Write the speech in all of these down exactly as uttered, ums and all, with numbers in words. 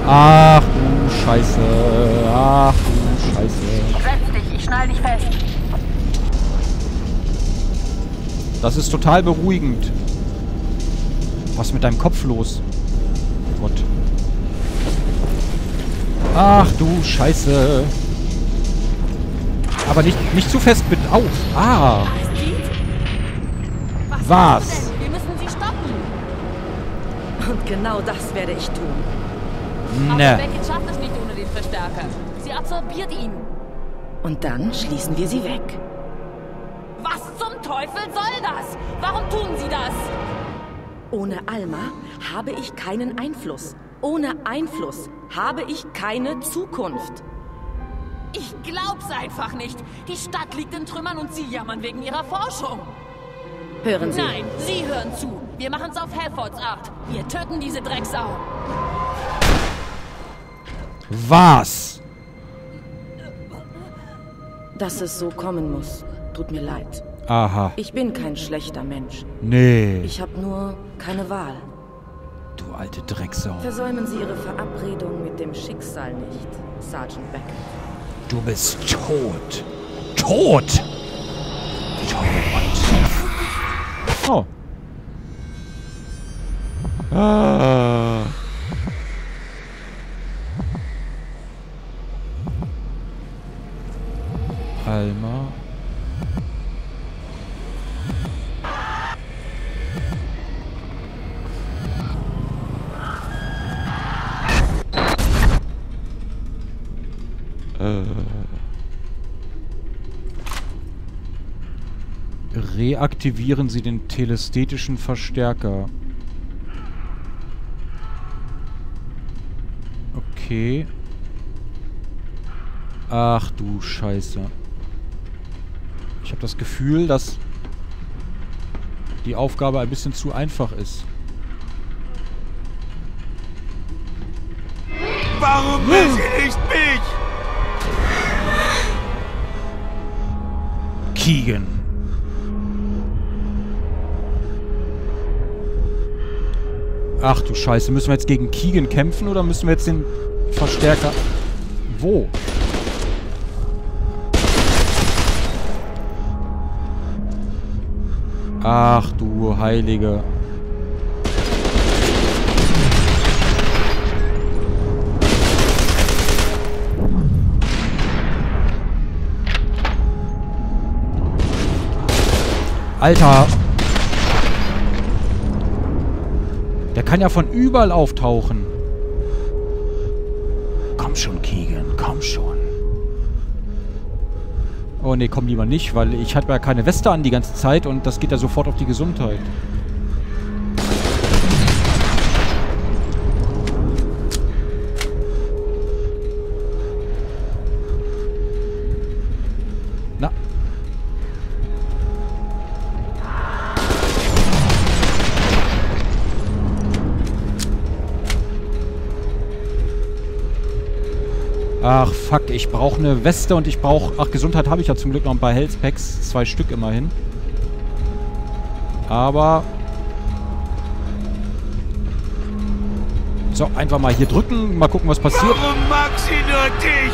Ach du Scheiße. Ach du Scheiße. Setz dich, ich schnall dich fest. Das ist total beruhigend. Was ist mit deinem Kopf los? Gott. Ach du Scheiße. Aber nicht, nicht zu fest mit auf. Ah. Was? Was? Wir müssen sie stoppen. Und genau das werde ich tun. Aber Ne. Beckett schafft es nicht ohne den Verstärker. Sie absorbiert ihn. Und dann schließen wir sie weg. Was zum Teufel soll das? Warum tun sie das? Ohne Alma habe ich keinen Einfluss. Ohne Einfluss habe ich keine Zukunft. Ich glaub's einfach nicht. Die Stadt liegt in Trümmern und sie jammern wegen ihrer Forschung. Hören Sie. Nein, Sie hören zu. Wir machen's auf Halfords Art. Wir töten diese Drecksau. Was? Dass es so kommen muss, tut mir leid. Aha. Ich bin kein schlechter Mensch. Nee. Ich habe nur keine Wahl. Du alte Drecksau. Versäumen Sie Ihre Verabredung mit dem Schicksal nicht, Sergeant Beckett. Du bist tot. Tot! Tot. Oh. Ah. Alma. Äh. Reaktivieren Sie den telesthetischen Verstärker. Okay. Ach du Scheiße. Ich habe das Gefühl, dass die Aufgabe ein bisschen zu einfach ist. Warum will sie nicht mich? Keegan. Ach du Scheiße. Müssen wir jetzt gegen Keegan kämpfen oder müssen wir jetzt den Verstärker... Wo? Ach du Heilige. Alter. Der kann ja von überall auftauchen. Komm schon, Keegan. Komm schon. Oh ne, komm lieber nicht, weil ich hatte ja keine Weste an die ganze Zeit und das geht ja sofort auf die Gesundheit. Na. Ach, fuck, ich brauche eine Weste und ich brauche... Ach, Gesundheit habe ich ja zum Glück noch ein paar Health Packs. Zwei Stück immerhin. Aber... So, einfach mal hier drücken. Mal gucken, was passiert. Warum mag sie nur dich?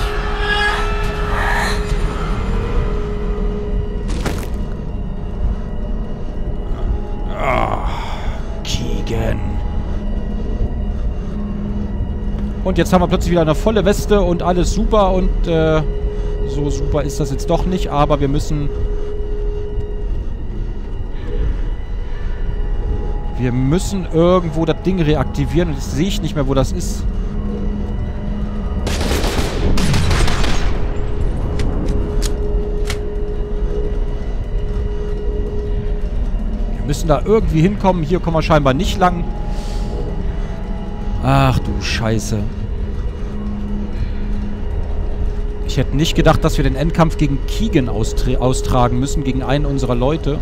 Ah, Keegan. Und jetzt haben wir plötzlich wieder eine volle Weste und alles super und äh, so super ist das jetzt doch nicht, aber wir müssen... Wir müssen irgendwo das Ding reaktivieren und jetzt sehe ich nicht mehr, wo das ist. Wir müssen da irgendwie hinkommen. Hier kommen wir scheinbar nicht lang. Ach du Scheiße. Ich hätte nicht gedacht, dass wir den Endkampf gegen Keegan austragen müssen, gegen einen unserer Leute.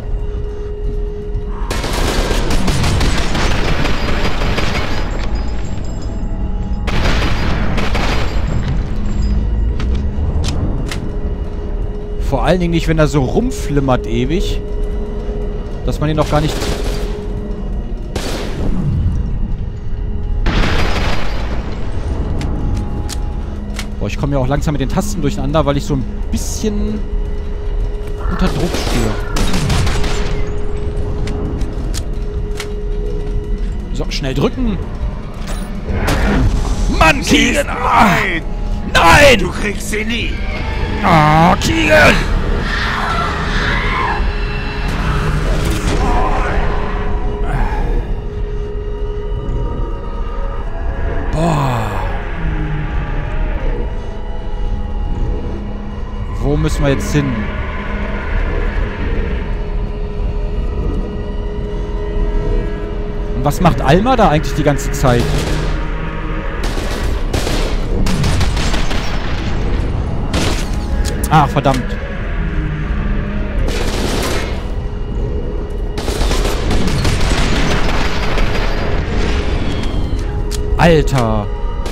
Vor allen Dingen nicht, wenn er so rumflimmert ewig. Dass man ihn noch gar nicht... ich komme ja auch langsam mit den Tasten durcheinander, weil ich so ein bisschen unter Druck stehe. So, schnell drücken. Mann, Keegan! Ah. Nein! Nein! Du kriegst sie nie! Ah, Keegan! Boah. Wo müssen wir jetzt hin? Und was macht Alma da eigentlich die ganze Zeit? Ah, verdammt. Alter.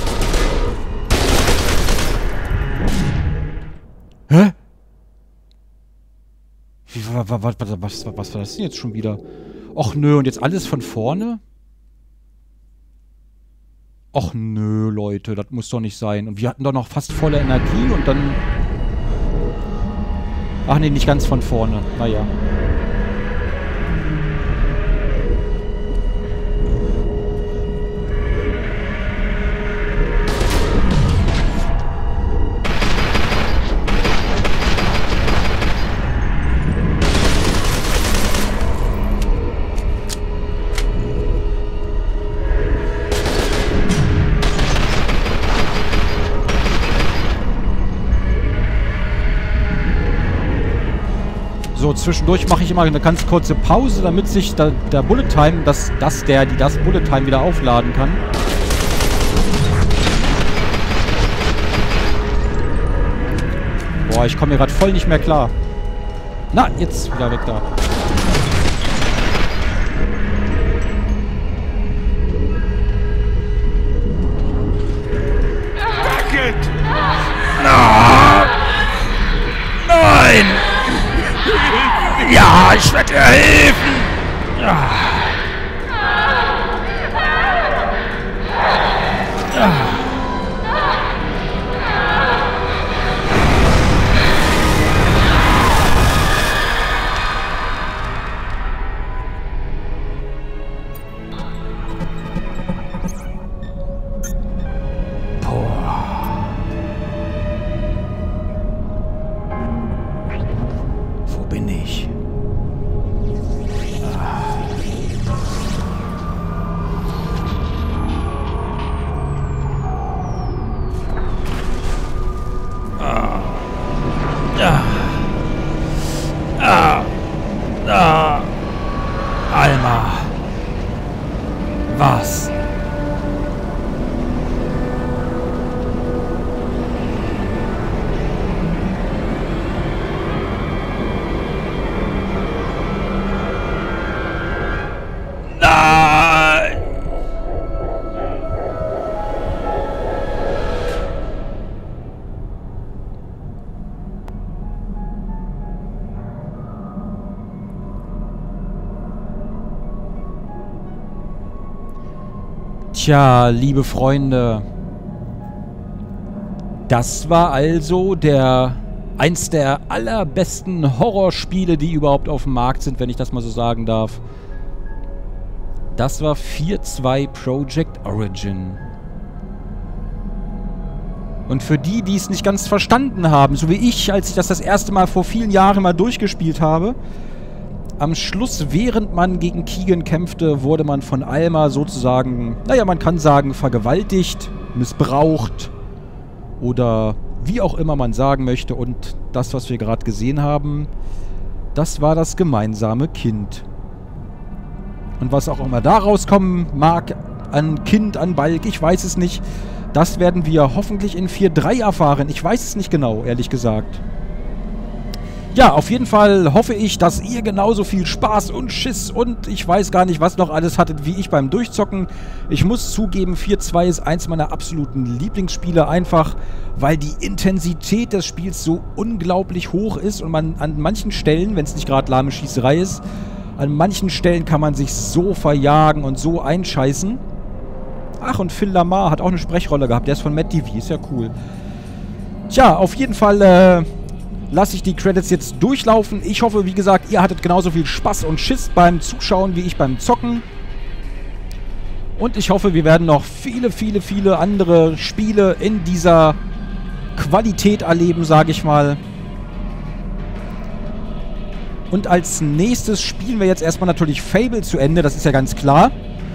Hä? Wie, was, was, was, was, was war das denn jetzt schon wieder? Och nö, und jetzt alles von vorne? Och nö, Leute, das muss doch nicht sein. Und wir hatten doch noch fast volle Energie und dann... Ach nee, nicht ganz von vorne. Naja. So, zwischendurch mache ich immer eine ganz kurze Pause, damit sich da, der Bullet Time, dass das der, die das Bullet Time wieder aufladen kann. Boah, ich komme hier gerade voll nicht mehr klar. Na, jetzt wieder weg da. Bucket! Ah! Nein! Ja, ich werde dir helfen! Ah. Ah. Alma. Was? Nein! Tja, liebe Freunde, das war also der eins der allerbesten Horrorspiele, die überhaupt auf dem Markt sind, wenn ich das mal so sagen darf. Das war vier zwei Project Origin. Und für die, die es nicht ganz verstanden haben, so wie ich, als ich das das erste Mal vor vielen Jahren mal durchgespielt habe, am Schluss, während man gegen Keegan kämpfte, wurde man von Alma sozusagen, naja, man kann sagen, vergewaltigt, missbraucht oder wie auch immer man sagen möchte. Und das, was wir gerade gesehen haben, das war das gemeinsame Kind. Und was auch immer da rauskommen mag, an Kind, an Balk, ich weiß es nicht, das werden wir hoffentlich in vier drei erfahren. Ich weiß es nicht genau, ehrlich gesagt. Ja, auf jeden Fall hoffe ich, dass ihr genauso viel Spaß und Schiss und ich weiß gar nicht, was noch alles hattet, wie ich beim Durchzocken. Ich muss zugeben, vier zwei ist eins meiner absoluten Lieblingsspiele, einfach weil die Intensität des Spiels so unglaublich hoch ist und man an manchen Stellen, wenn es nicht gerade lahme Schießerei ist, an manchen Stellen kann man sich so verjagen und so einscheißen. Ach, und Phil Lamar hat auch eine Sprechrolle gehabt, der ist von Matt T V, ist ja cool. Tja, auf jeden Fall äh, lasse ich die Credits jetzt durchlaufen. Ich hoffe, wie gesagt, ihr hattet genauso viel Spaß und Schiss beim Zuschauen wie ich beim Zocken. Und ich hoffe, wir werden noch viele, viele, viele andere Spiele in dieser Qualität erleben, sage ich mal. Und als nächstes spielen wir jetzt erstmal natürlich Fable zu Ende, das ist ja ganz klar.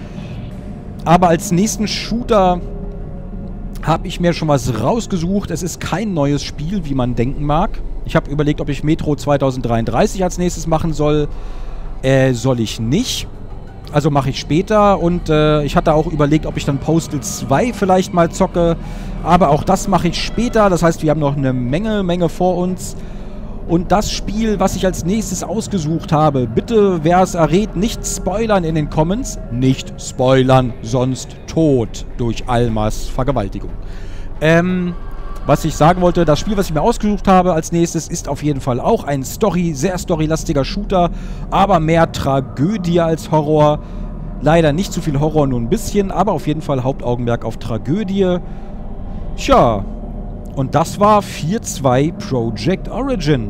Aber als nächsten Shooter habe ich mir schon was rausgesucht. Es ist kein neues Spiel, wie man denken mag. Ich habe überlegt, ob ich Metro zwanzig dreiunddreißig als nächstes machen soll. Äh, soll ich nicht. Also mache ich später. Und äh, ich hatte auch überlegt, ob ich dann Postal zwei vielleicht mal zocke. Aber auch das mache ich später. Das heißt, wir haben noch eine Menge, Menge vor uns. Und das Spiel, was ich als nächstes ausgesucht habe, bitte, wer es errät, nicht spoilern in den Comments. Nicht spoilern, sonst tot durch Almas Vergewaltigung. Ähm, was ich sagen wollte, das Spiel, was ich mir ausgesucht habe als nächstes, ist auf jeden Fall auch ein Story, sehr storylastiger Shooter, aber mehr Tragödie als Horror. Leider nicht zu viel Horror, nur ein bisschen, aber auf jeden Fall Hauptaugenmerk auf Tragödie. Tja, und das war vier zwei Project Origin.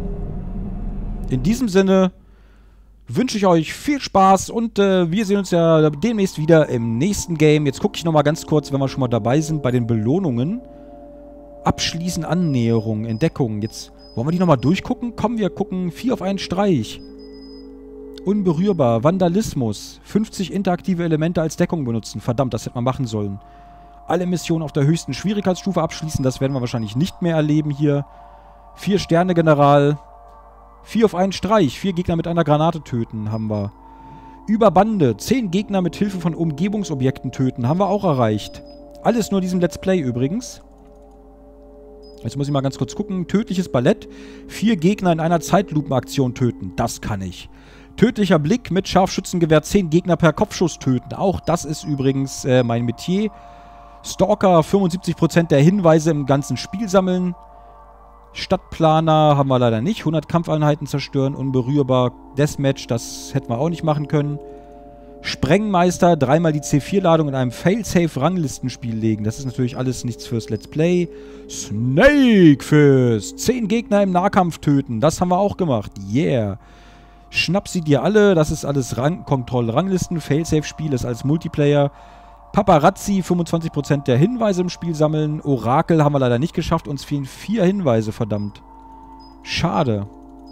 In diesem Sinne wünsche ich euch viel Spaß und äh, wir sehen uns ja demnächst wieder im nächsten Game. Jetzt gucke ich nochmal ganz kurz, wenn wir schon mal dabei sind, bei den Belohnungen. Abschließen, Annäherung, Entdeckung. Jetzt wollen wir die nochmal durchgucken? Komm, wir gucken vier auf einen Streich. Unberührbar, Vandalismus, fünfzig interaktive Elemente als Deckung benutzen. Verdammt, das hätte man machen sollen. Alle Missionen auf der höchsten Schwierigkeitsstufe abschließen, das werden wir wahrscheinlich nicht mehr erleben hier. Vier Sterne General. Vier auf einen Streich. Vier Gegner mit einer Granate töten haben wir. Über Bande. Zehn Gegner mit Hilfe von Umgebungsobjekten töten. Haben wir auch erreicht. Alles nur diesem Let's Play übrigens. Jetzt muss ich mal ganz kurz gucken. Tödliches Ballett. Vier Gegner in einer Zeitlupenaktion töten. Das kann ich. Tödlicher Blick mit Scharfschützengewehr. Zehn Gegner per Kopfschuss töten. Auch das ist übrigens äh, mein Metier. Stalker. fünfundsiebzig Prozent der Hinweise im ganzen Spiel sammeln. Stadtplaner haben wir leider nicht. hundert Kampfeinheiten zerstören, unberührbar. Deathmatch, das hätten wir auch nicht machen können. Sprengmeister, dreimal die C vier Ladung in einem Failsafe-Ranglistenspiel legen. Das ist natürlich alles nichts fürs Let's Play. Snakefist, zehn Gegner im Nahkampf töten. Das haben wir auch gemacht. Yeah. Schnapp sie dir alle. Das ist alles Rang Kontroll-Ranglisten. Failsafe-Spiel ist als Multiplayer. Paparazzi, fünfundzwanzig Prozent der Hinweise im Spiel sammeln. Orakel haben wir leider nicht geschafft. Uns fehlen vier Hinweise, verdammt. Schade.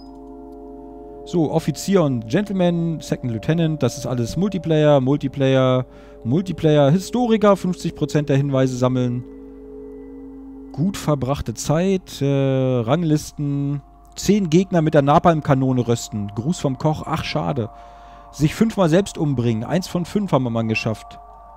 So, Offizier und Gentleman, Second Lieutenant, das ist alles Multiplayer, Multiplayer, Multiplayer. Historiker, fünfzig Prozent der Hinweise sammeln. Gut verbrachte Zeit, äh, Ranglisten. zehn Gegner mit der Napalmkanone rösten. Gruß vom Koch, ach schade. Sich fünfmal selbst umbringen. Eins von fünf haben wir mal geschafft.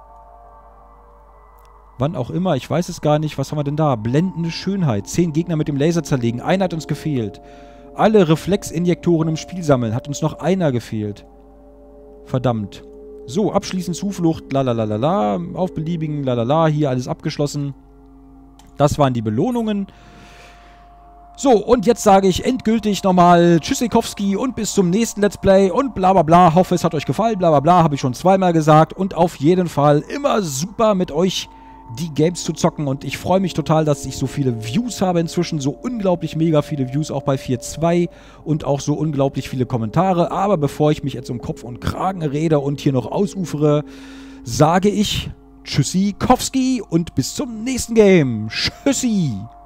Wann auch immer, ich weiß es gar nicht. Was haben wir denn da? Blendende Schönheit. Zehn Gegner mit dem Laser zerlegen. Einer hat uns gefehlt. Alle Reflexinjektoren im Spiel sammeln. Hat uns noch einer gefehlt. Verdammt. So, abschließend Zuflucht. Lalalala. Auf beliebigen. Lalala. Hier alles abgeschlossen. Das waren die Belohnungen. So, und jetzt sage ich endgültig nochmal Tschüssikowski und bis zum nächsten Let's Play und bla bla bla. Hoffe, es hat euch gefallen. Bla bla bla. Habe ich schon zweimal gesagt. Und auf jeden Fall immer super mit euch die Games zu zocken und ich freue mich total, dass ich so viele Views habe inzwischen, so unglaublich mega viele Views, auch bei vier zwei und auch so unglaublich viele Kommentare, aber bevor ich mich jetzt um Kopf und Kragen rede und hier noch ausufere, sage ich Tschüssikowski und bis zum nächsten Game. Tschüssi!